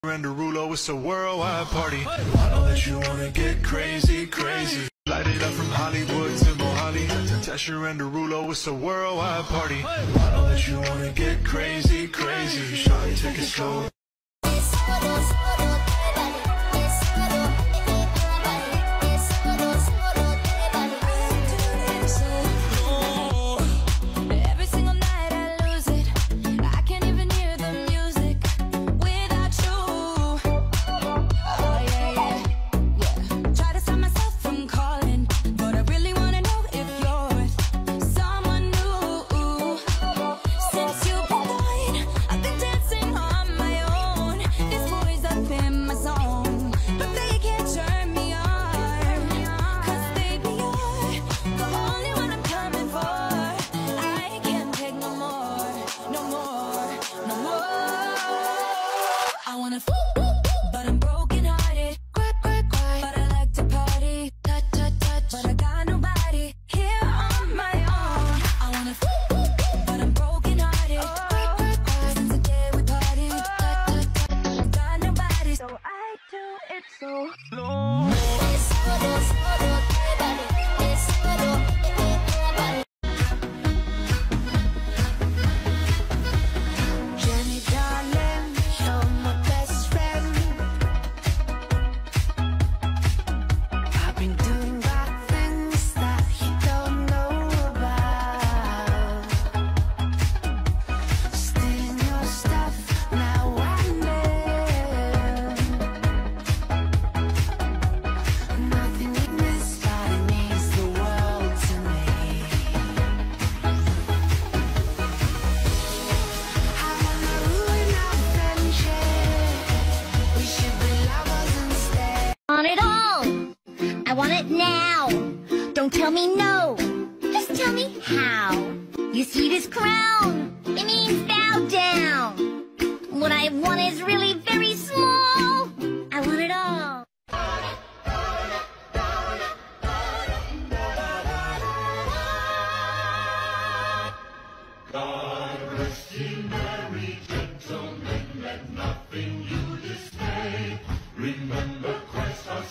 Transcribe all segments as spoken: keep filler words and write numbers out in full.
And Derulo, it's a worldwide party. I know that you wanna get crazy, crazy. Light it up from Hollywood to Mohali. Tesher and Derulo, it's a worldwide party. I know that you wanna get crazy, crazy. Shawty, take it slow. I want it now. Don't tell me no. Just tell me how. You see this crown? It means bow down. What I want is really very small. I want it all. God rest ye merry gentlemen, let nothing you dismay. Remember Christ our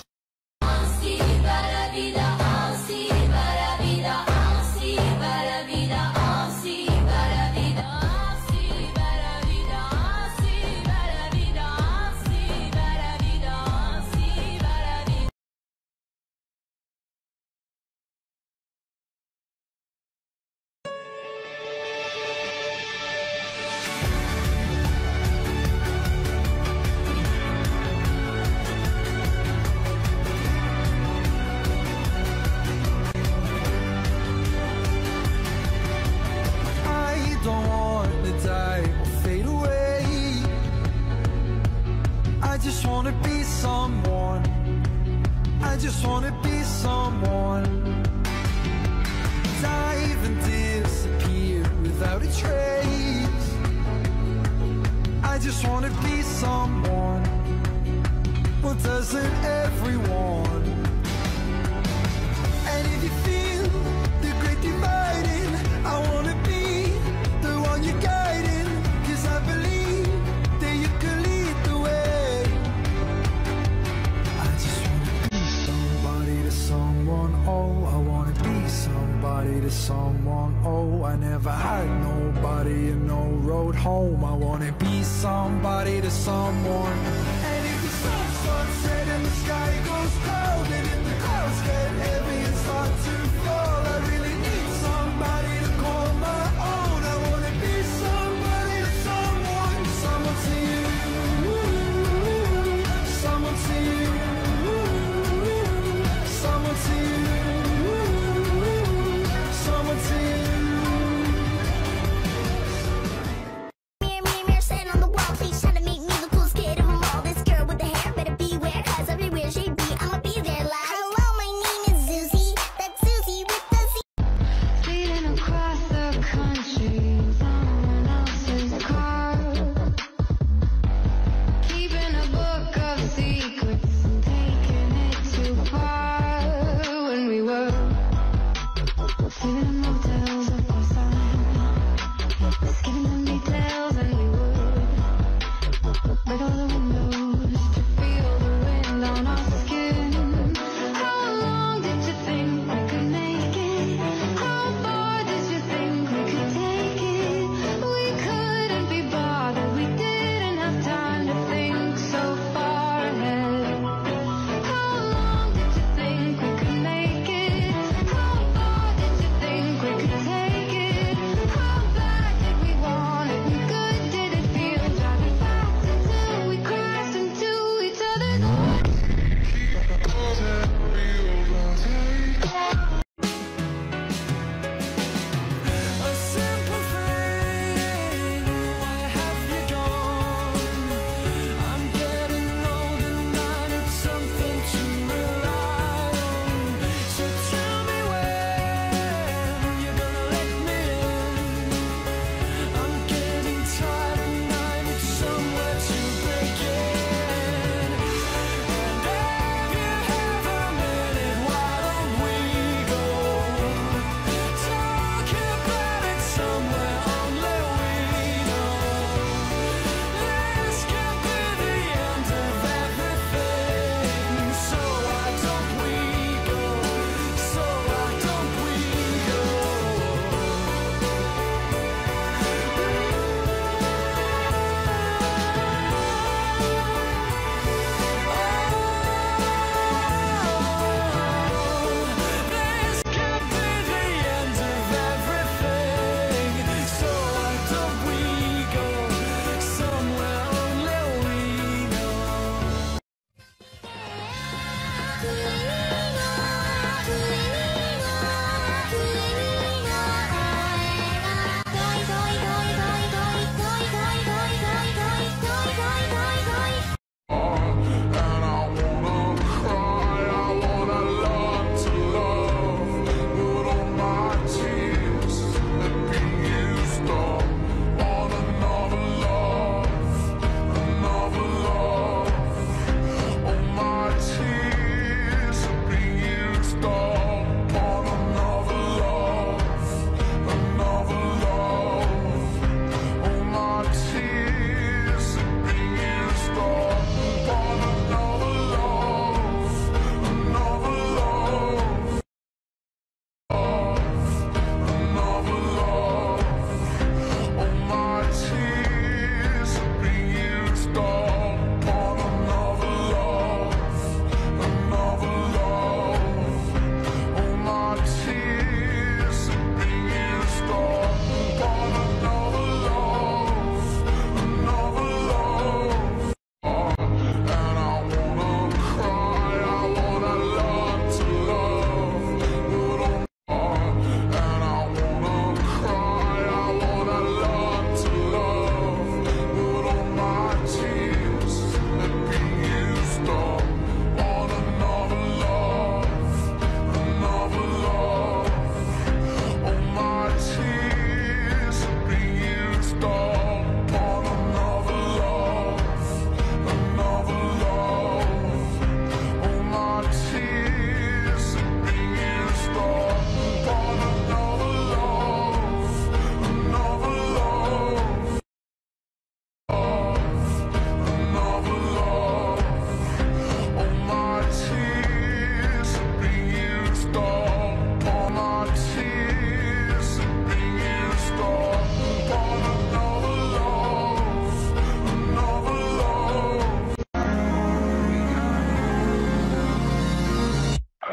I just wanna be someone. I just wanna be someone. Dive and disappear without a trace. I just wanna be someone. Well, doesn't everyone? And if you feel the great dividing, I wanna be the one you're guiding. 'Cause I believe that you can lead the way. I just wanna be somebody to someone, oh. I wanna be somebody to someone, oh. I never had nobody and no road home. I wanna be somebody to someone. And if the sun starts red and the sky goes cold, and if the clouds get heavy and start to fall, I really need somebody to call my own. I wanna be somebody to someone. Someone to you, someone to you, someone to you, someone to you. Mirror, mirror, mirror, stand on the wall, please try to make me the coolest kid of them all.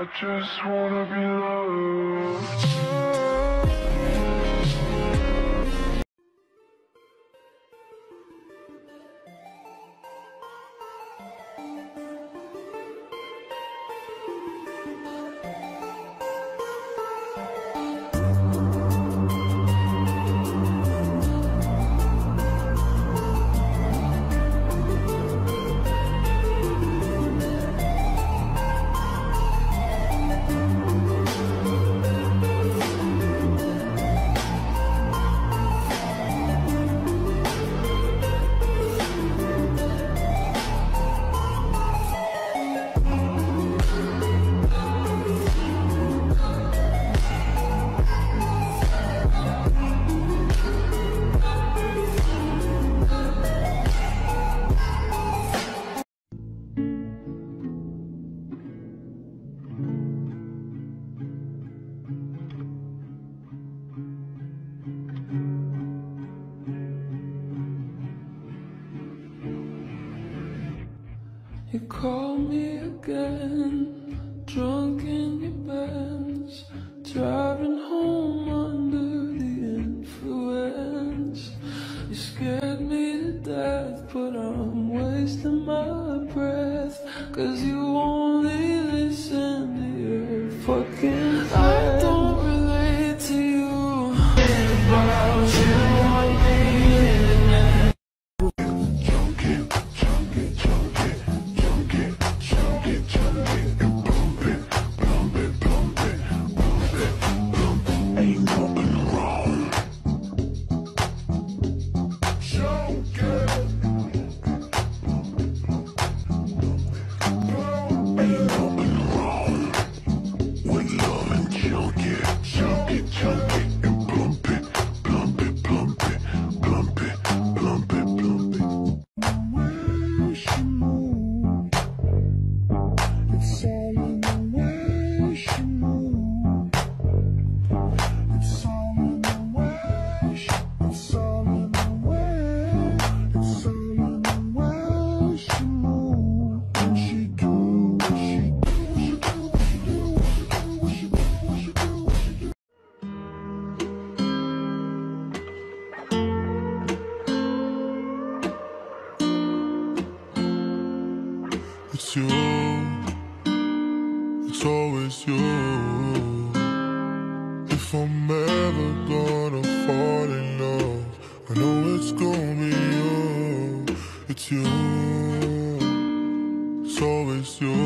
just wanna be loved. You call me again, drunk in your Benz, driving home under the influence. You scared me to death, but I'm wasting my breath, 'cause you only listen to your fucking friends. I don't relate to you, about you on the internet. It's you, it's always you. If I'm ever gonna fall in love, I know it's gonna be you. It's you, it's always you.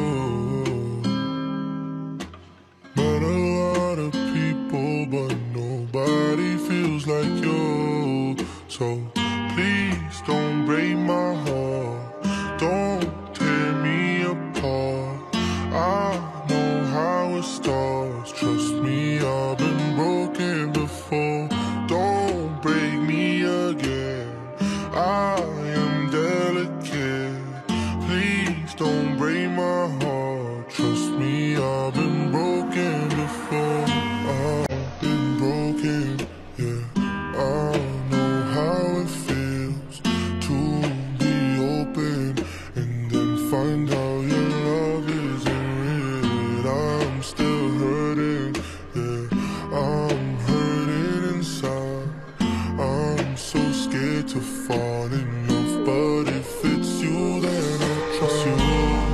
Met a lot of people, but nobody feels like you. So please don't break my heart, don't tear me apart. I know how it starts, trust me, I've been broken before. Don't break me again, I am delicate. Please don't break my heart, trust me, I've been broken before. I've been broken, yeah. I know how it feels to be open and then find out your love isn't real. I'm still hurting, yeah. I'm hurting inside. I'm so scared to fall in love, but if it's you, then I'll trust you.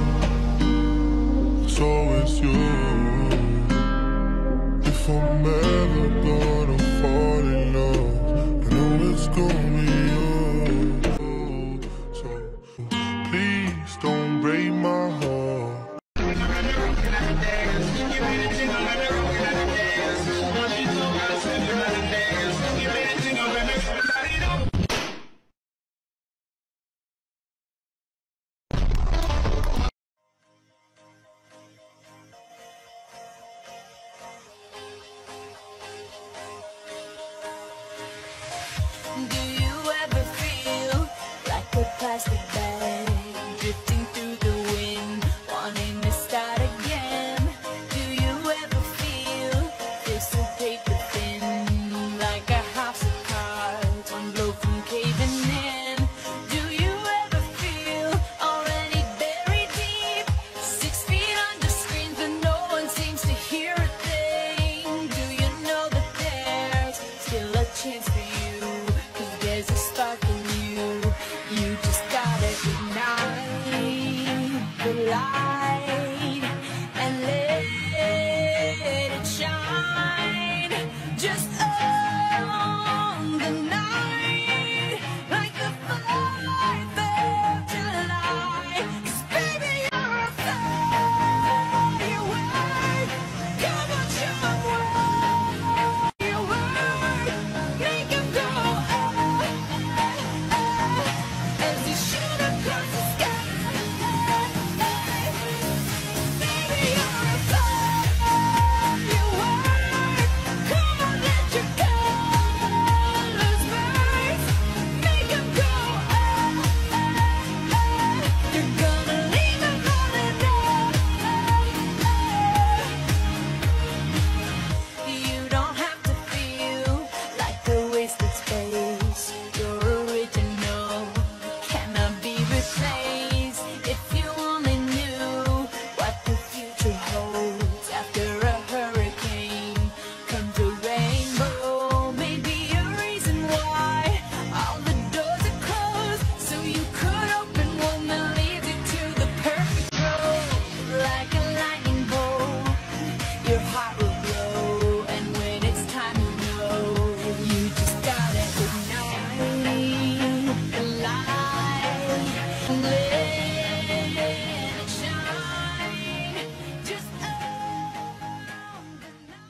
It's always you. If I'm ever gonna fall in love, I know it's gonna be you. So please don't break my heart. Do you ever feel like a plastic bag drifting through the light and let it shine just on the night like the fourth of July. 'Cause baby, you're a firework. Come on, show 'em what you work. Make 'em go oh, oh, as you shoot across the sky. Baby, you're a firework. Come on, let your colors burst. Make 'em go oh, oh, oh. You're gonna leave 'em falling down. You don't have to feel like a wasted space. Your original cannot be replaced. If you only knew what the future holds after a hurricane comes a rainbow. Maybe a reason why all the doors are closed, so you could open one that leads you to the perfect road. Like a lightning bolt, your heart will glow, and when it's time to know, you just gotta ignite the light and let it shine just on the night.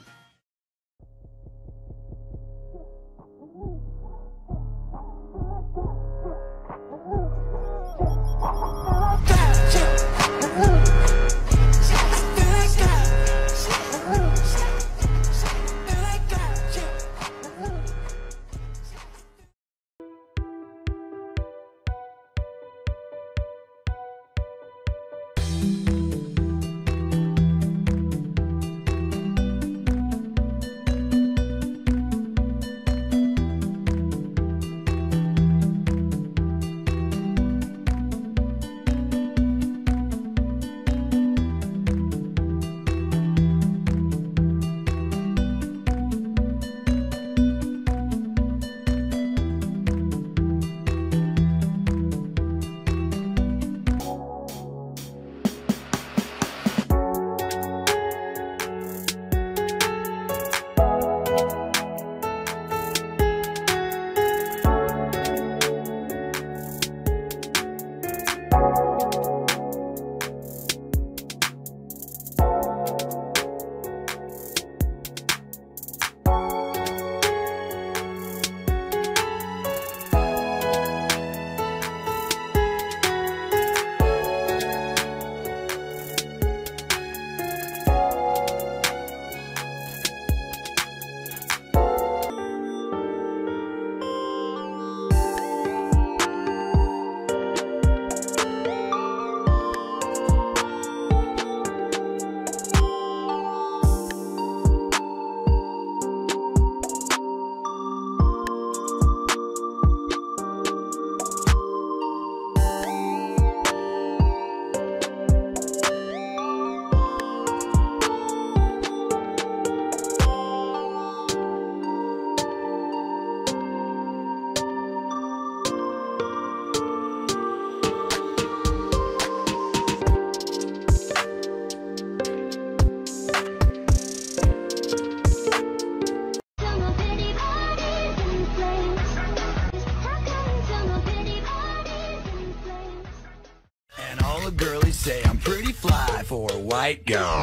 And all the girlies say I'm pretty fly for a white girl.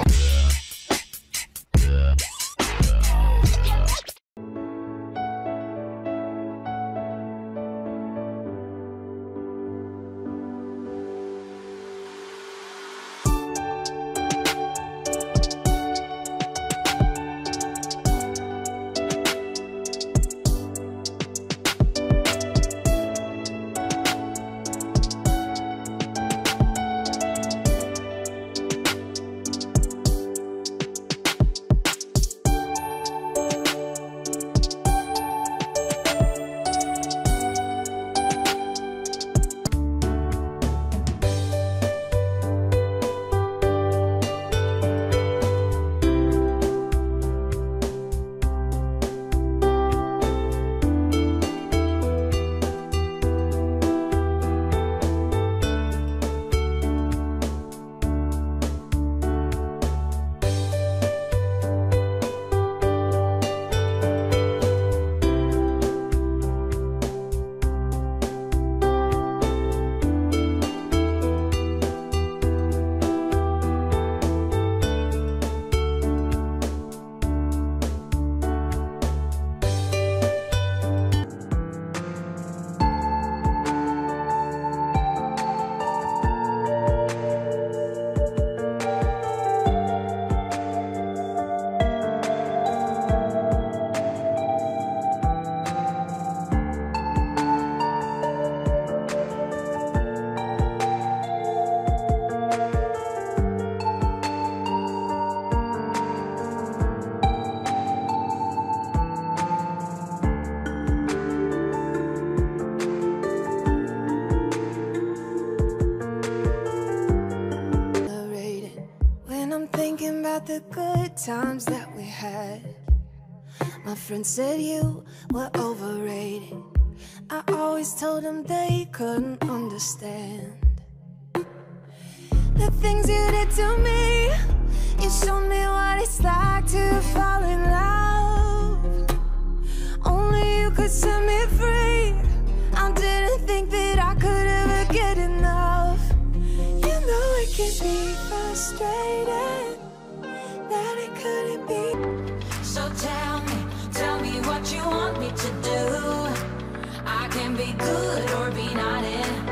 about the good times that we had. My friends said you were overrated. I always told them they couldn't understand the things you did to me. You showed me what it's like to fall in love. Only you could set me free. I didn't think that I could ever get enough. You know it can be frustrating, that it couldn't be. So tell me, tell me what you want me to do. I can be good or be not in.